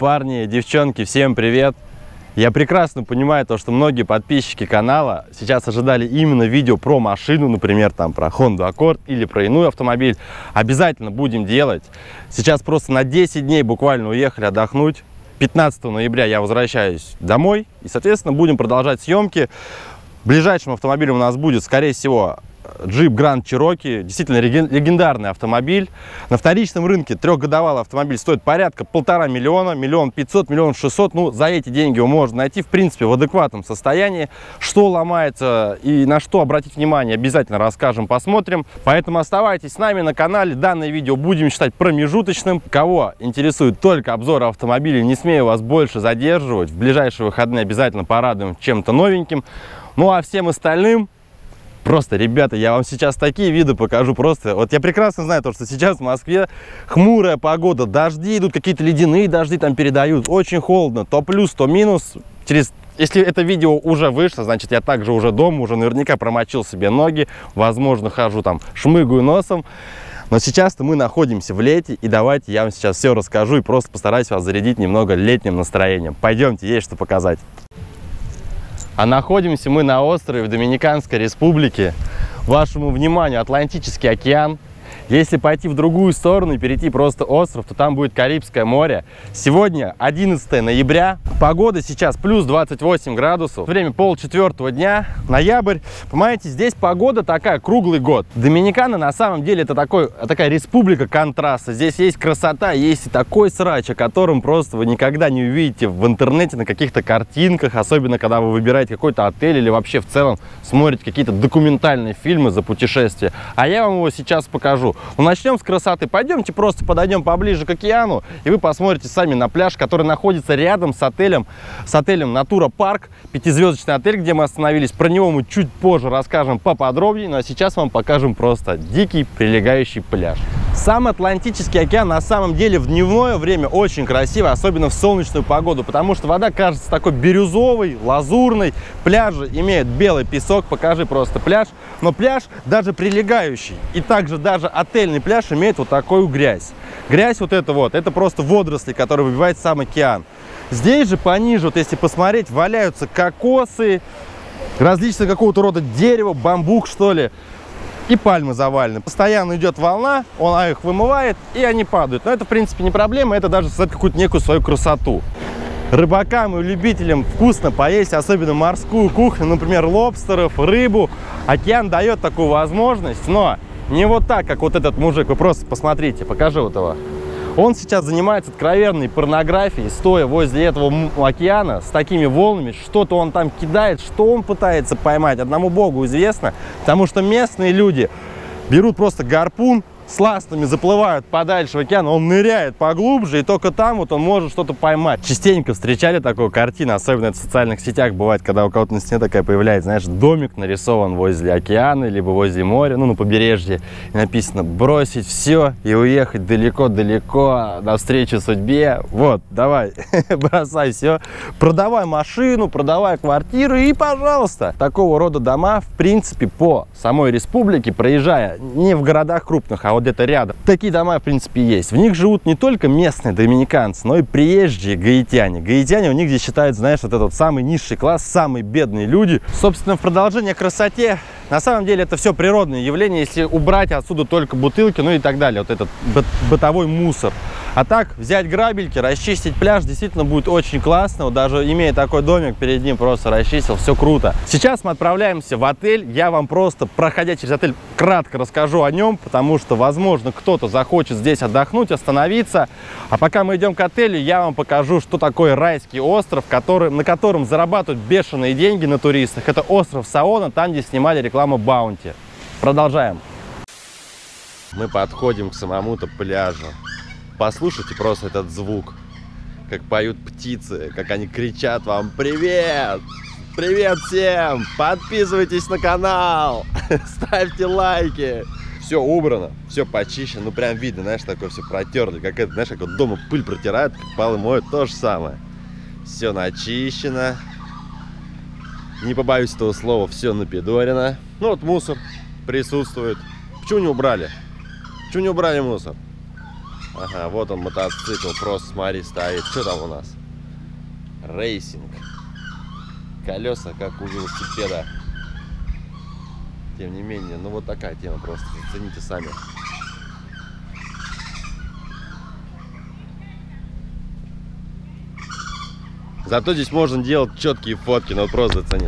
парни, девчонки, всем привет! Я прекрасно понимаю то, что многие подписчики канала сейчас ожидали именно видео про машину, например, там про Honda Accord или про иной автомобиль. Обязательно будем делать. Сейчас просто на 10 дней буквально уехали отдохнуть. 15 ноября я возвращаюсь домой и, соответственно, будем продолжать съемки. Ближайшим автомобилем у нас будет, скорее всего, Jeep Grand Cherokee, действительно легендарный автомобиль. На вторичном рынке трехгодовалый автомобиль стоит порядка 1,5 миллиона, 1 500 000, 1 600 000. Ну, за эти деньги его можно найти, в принципе, в адекватном состоянии. Что ломается и на что обратить внимание, обязательно расскажем, посмотрим. Поэтому оставайтесь с нами на канале. Данное видео будем считать промежуточным. Кого интересует только обзор автомобилей, не смею вас больше задерживать. В ближайшие выходные обязательно порадуем чем-то новеньким. Ну а всем остальным... Просто, ребята, я вам сейчас такие виды покажу. Просто, вот я прекрасно знаю, то, что сейчас в Москве хмурая погода, дожди идут, какие-то ледяные дожди там передают. Очень холодно, то плюс, то минус. Если это видео уже вышло, значит, я также уже дома, уже наверняка промочил себе ноги. Возможно, хожу там, шмыгаю носом. Но сейчас-то мы находимся в лете, и давайте я вам сейчас все расскажу и просто постараюсь вас зарядить немного летним настроением. Пойдемте, есть что показать. А находимся мы на острове в Доминиканской Республике. Вашему вниманию Атлантический океан. Если пойти в другую сторону и перейти просто остров, то там будет Карибское море. Сегодня 11 ноября. Погода сейчас плюс 28 градусов. Время 3:30 дня, ноябрь. Понимаете, здесь погода такая круглый год. Доминикана на самом деле это такая республика контраста. Здесь есть красота, есть и такой срач, о котором просто вы никогда не увидите в интернете на каких-то картинках. Особенно, когда вы выбираете какой-то отель или вообще в целом смотрите какие-то документальные фильмы за путешествия. А я вам его сейчас покажу. Ну, начнем с красоты. Пойдемте просто подойдем поближе к океану, и вы посмотрите сами на пляж, который находится рядом с отелем Natura Park, 5-звездочный отель, где мы остановились. Про него мы чуть позже расскажем поподробнее, но сейчас вам покажем просто дикий прилегающий пляж. Сам Атлантический океан на самом деле в дневное время очень красиво, особенно в солнечную погоду, потому что вода кажется такой бирюзовой, лазурной. Пляжи имеют белый песок, покажи просто пляж, но пляж даже прилегающий и также даже отельный пляж имеет вот такую грязь. Грязь вот это просто водоросли, которые выбивает сам океан. Здесь же пониже, вот если посмотреть, валяются кокосы, различные какого-то рода дерева, бамбук что ли. И пальмы завалены. Постоянно идет волна, он их вымывает, и они падают. Но это, в принципе, не проблема, это даже создает какую-то некую свою красоту. Рыбакам и любителям вкусно поесть, особенно морскую кухню, например, лобстеров, рыбу. Океан дает такую возможность, но не вот так, как вот этот мужик. Вы просто посмотрите, покажи вот его. Он сейчас занимается откровенной порнографией, стоя возле этого океана с такими волнами. Что-то он там кидает, что он пытается поймать, одному богу известно. Потому что местные люди берут просто гарпун, с ластами заплывают подальше в океан, он ныряет поглубже, и только там вот он может что-то поймать. Частенько встречали такую картину, особенно это в социальных сетях бывает, когда у кого-то на стене такая появляется, знаешь, домик нарисован возле океана, либо возле моря, ну, на побережье, и написано «бросить все и уехать далеко-далеко навстречу судьбе». Вот, давай, бросай все, продавай машину, продавай квартиру, и, пожалуйста. Такого рода дома, в принципе, по самой республике, проезжая не в городах крупных, а вот где-то рядом. Такие дома, в принципе, есть. В них живут не только местные доминиканцы, но и приезжие гаитяне. Гаитяне у них здесь считают, знаешь, вот этот самый низший класс, самые бедные люди. Собственно, в продолжение красоте, на самом деле, это все природное явление, если убрать отсюда только бутылки, ну и так далее, вот этот бытовой мусор. А так, взять грабельки, расчистить пляж, действительно будет очень классно. Вот даже имея такой домик, перед ним просто расчистил, все круто. Сейчас мы отправляемся в отель. Я вам просто, проходя через отель, кратко расскажу о нем, потому что, возможно, кто-то захочет здесь отдохнуть, остановиться. А пока мы идем к отелю, я вам покажу, что такое райский остров, на котором зарабатывают бешеные деньги на туристах. Это остров Саона, там, где снимали рекламу Баунти. Продолжаем. Мы подходим к самому-то пляжу. Послушайте просто этот звук, как поют птицы, как они кричат вам «Привет! Привет всем! Подписывайтесь на канал! Ставьте лайки!» Все убрано, все почищено, ну прям видно, знаешь, такое все протерли, как это, знаешь, как вот дома пыль протирают, как полы моют, то же самое. Все начищено, не побоюсь этого слова, все напидорено. Ну вот мусор присутствует. Почему не убрали? Почему не убрали мусор? Ага, вот он мотоцикл, просто смотри, стоит. Что там у нас? Рейсинг. Колеса, как у велосипеда. Тем не менее, ну вот такая тема просто. Зацените сами. Зато здесь можно делать четкие фотки, но просто зацени.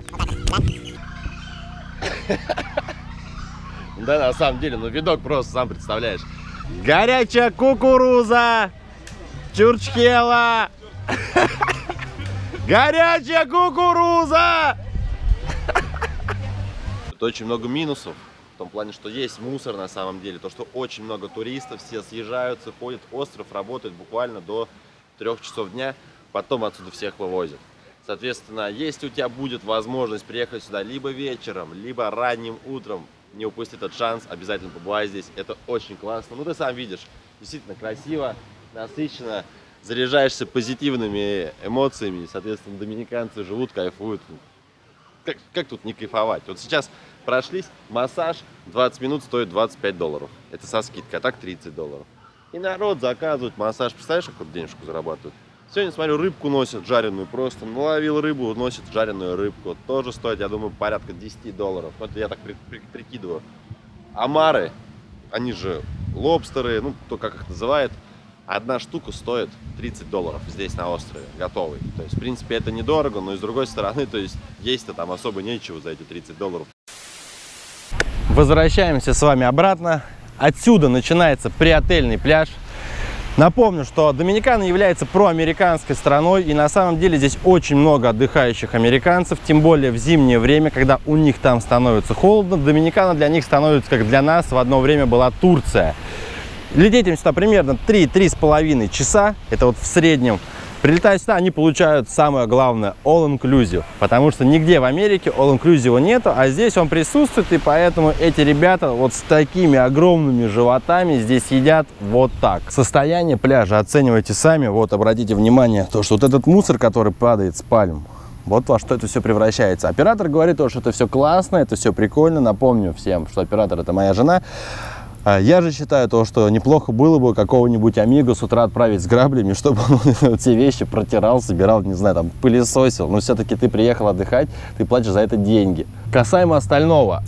Да, на самом деле, ну видок просто сам представляешь. Горячая кукуруза! Чурчхела! Горячая кукуруза! Тут очень много минусов. В том плане, что есть мусор на самом деле. То, что очень много туристов, все съезжаются, ходят. Остров работает буквально до 3 часов дня. Потом отсюда всех вывозят. Соответственно, если у тебя будет возможность приехать сюда либо вечером, либо ранним утром, не упусти этот шанс, обязательно побывай здесь. Это очень классно. Ну, ты сам видишь, действительно красиво, насыщенно, заряжаешься позитивными эмоциями. Соответственно, доминиканцы живут, кайфуют. Как тут не кайфовать? Вот сейчас прошлись, массаж 20 минут стоит $25. Это со скидкой, а так $30. И народ заказывает массаж. Представляешь, какую денежку зарабатывают? Сегодня, смотрю, рыбку носят жареную просто. Наловил рыбу, носит жареную рыбку. Тоже стоит, я думаю, порядка $10. Это я так прикидываю. Омары, они же лобстеры, ну, кто как их называет. Одна штука стоит $30 здесь на острове, готовый. То есть, в принципе, это недорого, но и с другой стороны, то есть, есть-то там особо нечего за эти $30. Возвращаемся с вами обратно. Отсюда начинается приотельный пляж. Напомню, что Доминикана является проамериканской страной, и на самом деле здесь очень много отдыхающих американцев, тем более в зимнее время, когда у них там становится холодно. Доминикана для них становится, как для нас в одно время была Турция. Лететь им сюда примерно 3-3,5 часа, это вот в среднем. Прилетая сюда, они получают самое главное – all-inclusive, потому что нигде в Америке all-inclusive нету, а здесь он присутствует, и поэтому эти ребята вот с такими огромными животами здесь едят вот так. Состояние пляжа оценивайте сами, вот обратите внимание, то, что вот этот мусор, который падает с пальм, вот во что это все превращается. Оператор говорит, что это все классно, это все прикольно, напомню всем, что оператор – это моя жена. Я же считаю то, что неплохо было бы какого-нибудь амиго с утра отправить с граблями, чтобы он те вещи протирал, собирал, не знаю, там, пылесосил. Но все-таки ты приехал отдыхать, ты платишь за это деньги. Касаемо остального,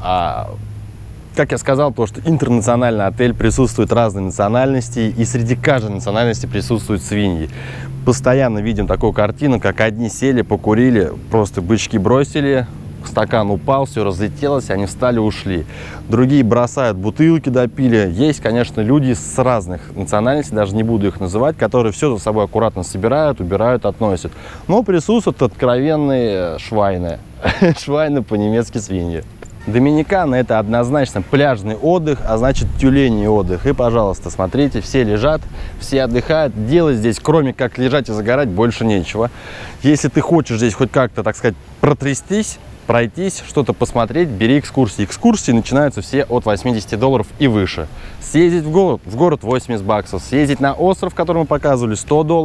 как я сказал, то, что интернациональный отель, присутствуют разные национальности, и среди каждой национальности присутствуют свиньи. Постоянно видим такую картину, как одни сели, покурили, просто бычки бросили, стакан упал, все разлетелось, они встали, ушли. Другие бросают бутылки, допили. Есть, конечно, люди с разных национальностей, даже не буду их называть, которые все за собой аккуратно собирают, убирают, относят. Но присутствуют откровенные швайны. Швайны по-немецки свиньи. Доминикана – это однозначно пляжный отдых, а значит тюленей отдых. И, пожалуйста, смотрите, все лежат, все отдыхают. Делать здесь, кроме как лежать и загорать, больше нечего. Если ты хочешь здесь хоть как-то, так сказать, протрястись, пройтись, что-то посмотреть, бери экскурсии. Экскурсии начинаются все от $80 и выше. Съездить в город $80, съездить на остров, который мы показывали,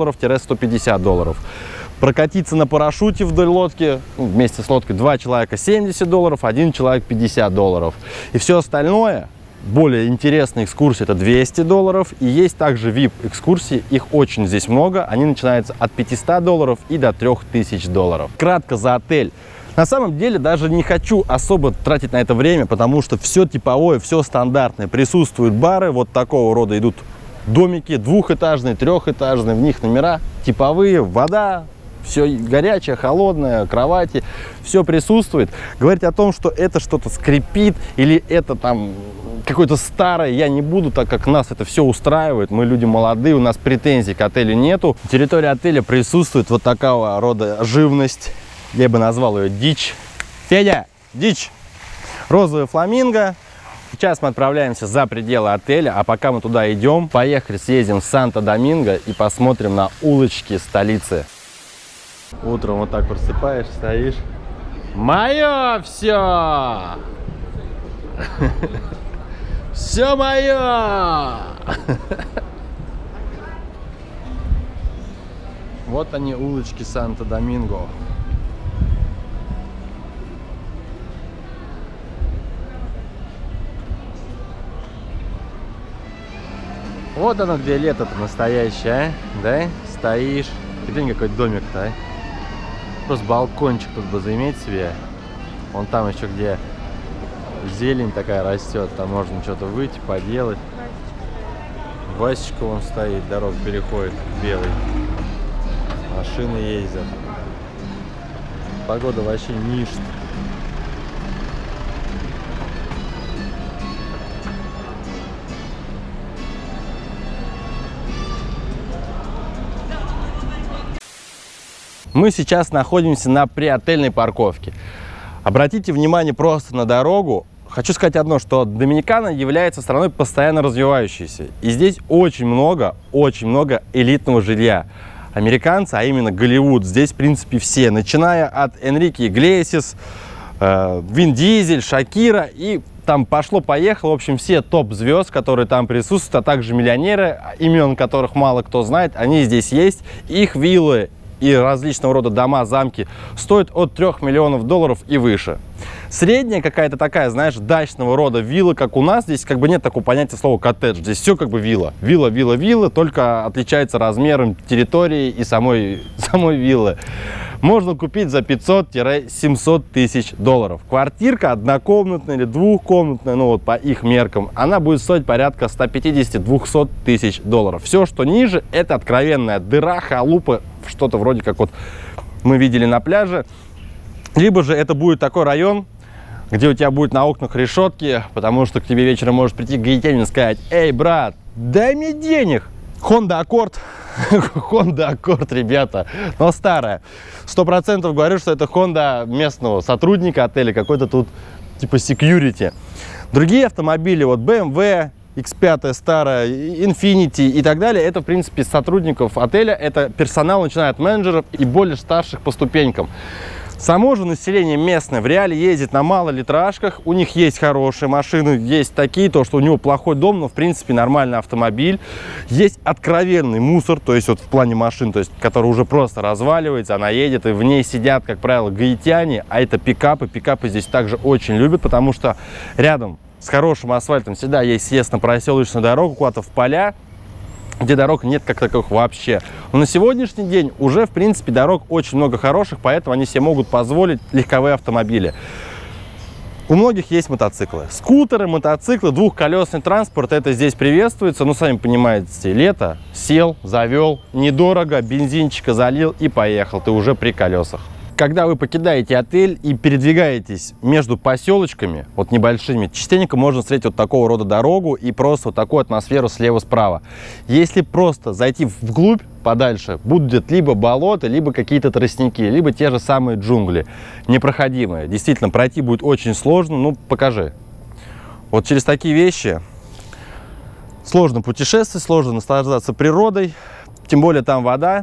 $100-150. Прокатиться на парашюте вдоль лодки, вместе с лодкой 2 человека $70, 1 человек $50. И все остальное, более интересные экскурсии, это $200. И есть также VIP-экскурсии, их очень здесь много, они начинаются от $500 и до $3000. Кратко за отель. На самом деле даже не хочу особо тратить на это время, потому что все типовое, все стандартное. Присутствуют бары, вот такого рода идут домики, двухэтажные, трехэтажные, в них номера типовые, вода, все горячее, холодное, кровати, все присутствует. Говорить о том, что это что-то скрипит или это там какое-то старое, я не буду, так как нас это все устраивает. Мы люди молодые, у нас претензий к отелю нету. На территории отеля присутствует вот такого рода живность. Я бы назвал ее дичь. Федя, дичь! Розовый фламинго. Сейчас мы отправляемся за пределы отеля, а пока мы туда идем, поехали, съездим в Санто-Доминго и посмотрим на улочки столицы. Утром вот так просыпаешь, стоишь. Мое все! Все мое! Вот они, улочки Санто-Доминго. Вот оно, где лето-то настоящее, а? Да? Стоишь. Глянь, какой домик-то, а? Просто балкончик тут бы заиметь себе. Вон там еще где зелень такая растет, там можно что-то выйти, поделать. Васечка вон стоит, дорога переходит, белый. Машины ездят. Погода вообще ништ. Мы сейчас находимся на приотельной парковке. Обратите внимание просто на дорогу. Хочу сказать одно, что Доминикана является страной постоянно развивающейся. И здесь очень много элитного жилья. Американцы, а именно Голливуд, здесь в принципе все. Начиная от Энрике Иглесиас, Вин Дизель, Шакира и там пошло-поехало. В общем, все топ-звезд, которые там присутствуют, а также миллионеры, имен которых мало кто знает, они здесь есть. Их виллы и различного рода дома, замки стоят от $3 миллионов и выше. Средняя какая-то такая, знаешь, дачного рода вилла, как у нас, здесь как бы нет такого понятия слова коттедж. Здесь все как бы вилла. Вилла, только отличается размером территории и самой виллы. Можно купить за 500-700 тысяч долларов. Квартирка однокомнатная или двухкомнатная, ну вот по их меркам, она будет стоить порядка 150-200 тысяч долларов. Все, что ниже, это откровенная дыра, халупа, что-то вроде как вот мы видели на пляже. Либо же это будет такой район, где у тебя будет на окнах решетки, потому что к тебе вечером может прийти гаитянин и сказать: «Эй, брат, дай мне денег!» Honda Accord, Honda Accord, ребята, но старая. 100% говорю, что это Honda местного сотрудника отеля, какой-то тут типа security. Другие автомобили, вот BMW, X5 старая, Infiniti и так далее, это в принципе сотрудников отеля, это персонал, начиная от менеджеров и более старших по ступенькам. Само же население местное в реале ездит на малолитражках, у них есть хорошие машины, есть такие, то, что у него плохой дом, но в принципе нормальный автомобиль. Есть откровенный мусор, то есть вот в плане машин, то есть который уже просто разваливается, она едет, и в ней сидят, как правило, гаитяне, а это пикапы. Пикапы здесь также очень любят, потому что рядом с хорошим асфальтом всегда есть съезд на проселочную дорогу, куда-то в поля, где дорог нет как таковых вообще. Но на сегодняшний день уже, в принципе, дорог очень много хороших, поэтому они себе могут позволить легковые автомобили. У многих есть мотоциклы. Скутеры, мотоциклы, двухколесный транспорт, это здесь приветствуется. Ну, сами понимаете, лето, сел, завел, недорого, бензинчика залил и поехал, ты уже при колесах. Когда вы покидаете отель и передвигаетесь между поселочками, вот небольшими, частенько можно встретить вот такого рода дорогу и просто вот такую атмосферу слева-справа. Если просто зайти вглубь, подальше, будет либо болото, либо какие-то тростники, либо те же самые джунгли, непроходимые. Действительно, пройти будет очень сложно, ну покажи. Вот через такие вещи сложно путешествовать, сложно наслаждаться природой, тем более там вода.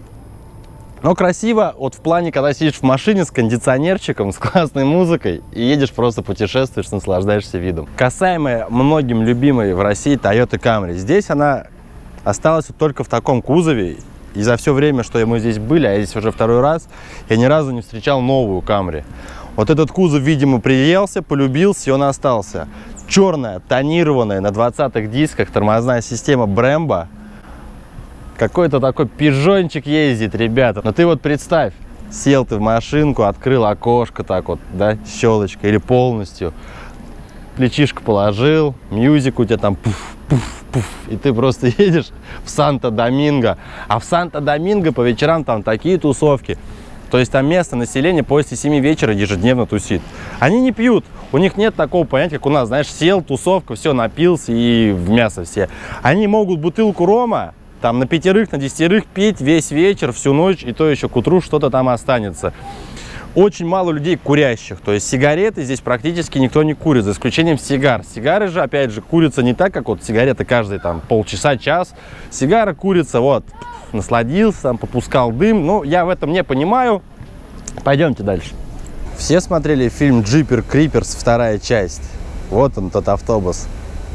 Но красиво, вот в плане, когда сидишь в машине с кондиционерчиком, с классной музыкой и едешь, просто путешествуешь, наслаждаешься видом. Касаемо многим любимой в России Toyota Camry. Здесь она осталась вот только в таком кузове. И за все время, что мы здесь были, а я здесь уже второй раз, я ни разу не встречал новую Camry. Вот этот кузов, видимо, приелся, полюбился, и он остался. Черная, тонированная, на 20-х дисках, тормозная система Brembo. Какой-то такой пижончик ездит, ребята. Но ты вот представь, сел ты в машинку, открыл окошко так вот, да, щелочкой или полностью. Плечишко положил, мьюзик у тебя там пуф-пуф-пуф. И ты просто едешь в Санто-Доминго. А в Санто-Доминго по вечерам там такие тусовки. То есть там местное население после 7 вечера ежедневно тусит. Они не пьют. У них нет такого понятия, как у нас, знаешь, сел, тусовка, все, напился и в мясо все. Они могут бутылку рома там на 5, на 10 пить весь вечер, всю ночь, и то еще к утру что-то там останется. Очень мало людей курящих, то есть сигареты здесь практически никто не курит, за исключением сигар. Сигары же, опять же, курятся не так, как вот сигареты каждые там полчаса, час. Сигара курится, вот, насладился, там, попускал дым. Ну, я в этом не понимаю. Пойдемте дальше. Все смотрели фильм «Джипер Криперс», 2-я часть. Вот он, тот автобус.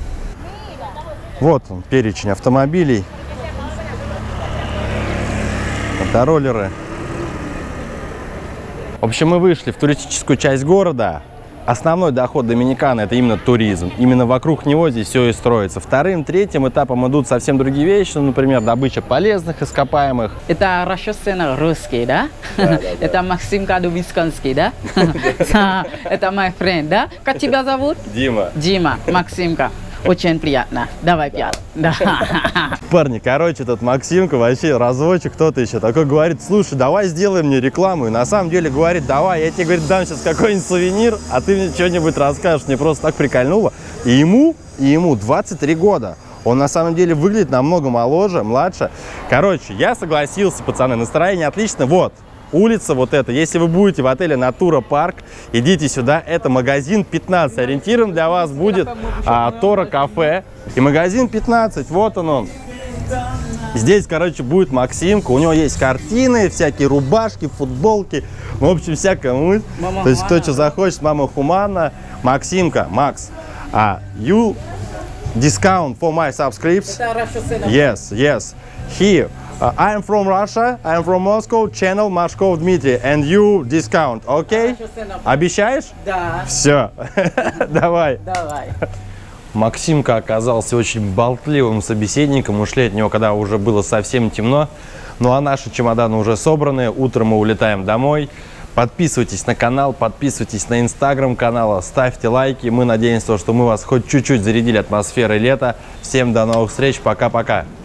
Вот он, перечень автомобилей. Мотороллеры. В общем, мы вышли в туристическую часть города. Основной доход Доминиканы – это именно туризм. Именно вокруг него здесь все и строится. Вторым, третьим этапом идут совсем другие вещи, ну, например, добыча полезных ископаемых. Это Рашосена русский, да? Это Максим Кадувисканский, да? Это mой friend, да? Как тебя зовут? Дима. Дима, Максимка. Очень приятно. Давай пять. Да. Парни, короче, этот Максимка вообще разводчик, кто-то еще такой говорит: слушай, давай сделай мне рекламу. И на самом деле говорит: давай, я тебе, говорит, дам сейчас какой-нибудь сувенир, а ты мне что-нибудь расскажешь. Мне просто так прикольнуло. И ему 23 года. Он на самом деле выглядит намного моложе, младше. Короче, я согласился, пацаны, настроение отлично. Вот. Улица вот эта. Если вы будете в отеле Natura Park, идите сюда. Это магазин 15. Ориентиром для вас будет Тора кафе. И магазин 15. Вот он. Здесь, короче, будет Максимка. У него есть картины, всякие рубашки, футболки. В общем, всякое. То есть, кто что захочет. Мама Хумана. Максимка. Макс. You discount for my subscripts? Yes, yes. Here. I am from Russia, I am from Moscow, channel Mashkov Dmitry, and you discount, okay? Обещаешь? Да. Все, давай. Давай. Максимка оказался очень болтливым собеседником, ушли от него, когда уже было совсем темно. Ну а наши чемоданы уже собраны, утром мы улетаем домой. Подписывайтесь на канал, подписывайтесь на инстаграм канала, ставьте лайки. Мы надеемся, что мы вас хоть чуть-чуть зарядили атмосферой лета. Всем до новых встреч, пока-пока.